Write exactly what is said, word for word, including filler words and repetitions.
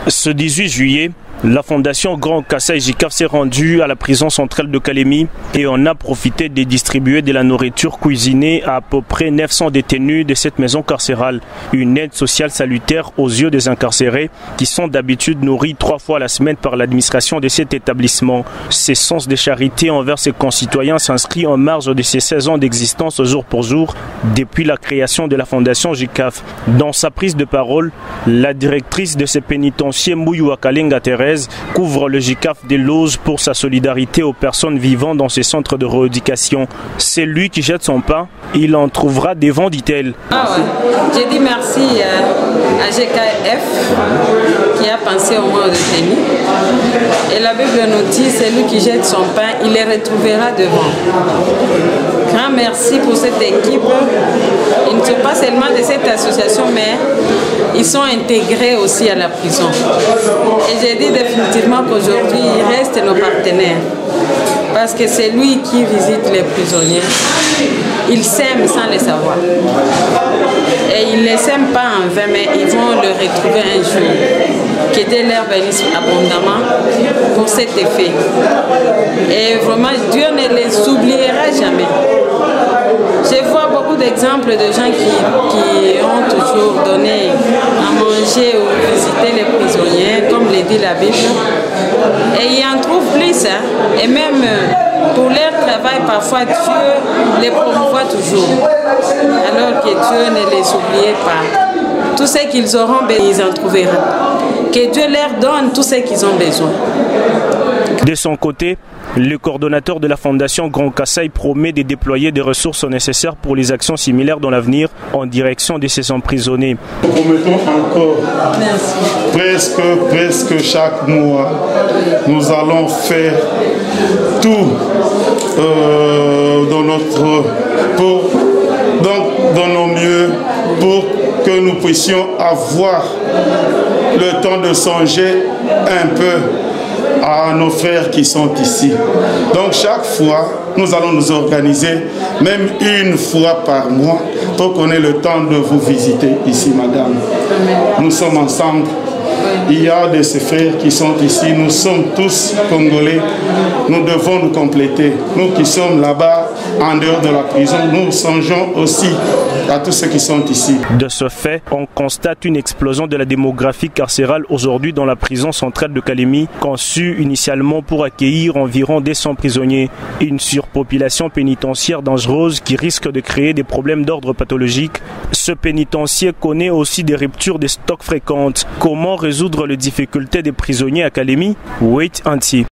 Ce dix-huit juillet, la Fondation Grand Kassai J C A F s'est rendue à la prison centrale de Kalemi et on a profité de distribuer de la nourriture cuisinée à à peu près neuf cents détenus de cette maison carcérale. Une aide sociale salutaire aux yeux des incarcérés qui sont d'habitude nourris trois fois la semaine par l'administration de cet établissement. Ce sens de charité envers ses concitoyens s'inscrit en marge de ses seize ans d'existence jour pour jour depuis la création de la Fondation J C A F. Dans sa prise de parole, la directrice de ce pénitencier, Mouyou Akalenga Thérèse, couvre le J C A F des loges pour sa solidarité aux personnes vivant dans ces centres de rééducation. C'est lui qui jette son pain, il en trouvera des vents, dit-elle. Ah ouais. J'ai dit merci à, à G K F qui a pensé au moins aux détenus. Et la Bible nous dit, c'est lui qui jette son pain, il les retrouvera devant. Grand merci pour cette équipe. Ils ne sont pas seulement de cette association, mais ils sont intégrés aussi à la prison. Et j'ai dit définitivement qu'aujourd'hui, ils restent nos partenaires. Parce que c'est lui qui visite les prisonniers. Ils s'aiment sans le savoir. Et ils ne les aiment pas en vain, mais ils vont le retrouver un jour. Que Dieu leur bénisse abondamment pour cet effet. Et vraiment, Dieu ne les oubliera jamais. Je vois beaucoup d'exemples de gens qui, qui ont toujours donné à manger ou visiter les prisonniers, comme le dit la Bible. Et il en trouve plus. Hein. Et même pour leur travail, parfois Dieu les promouvoit toujours. Alors que Dieu ne les oubliait pas. Tout ce qu'ils auront besoin, ils en trouveront. Que Dieu leur donne tout ce qu'ils ont besoin. De son côté, le coordonnateur de la Fondation Grand Kassai promet de déployer des ressources nécessaires pour les actions similaires dans l'avenir en direction de ces emprisonnés. Nous promettons encore, presque, presque chaque mois, nous allons faire tout euh, dans, notre, pour, dans, dans nos mieux pour que nous puissions avoir le temps de songer un peu à nos frères qui sont ici. Donc chaque fois, nous allons nous organiser, même une fois par mois, pour qu'on ait le temps de vous visiter ici, madame. Nous sommes ensemble. Il y a de ces frères qui sont ici. Nous sommes tous Congolais. Nous devons nous compléter. Nous qui sommes là-bas, en dehors de la prison, nous songeons aussi à tous ceux qui sont ici. De ce fait, on constate une explosion de la démographie carcérale aujourd'hui dans la prison centrale de Kalemi, conçue initialement pour accueillir environ deux cents prisonniers. Une surpopulation pénitentiaire dangereuse qui risque de créer des problèmes d'ordre pathologique. Ce pénitencier connaît aussi des ruptures de stocks fréquentes. Comment résoudre les difficultés des prisonniers à Kalemi? Wait Anti.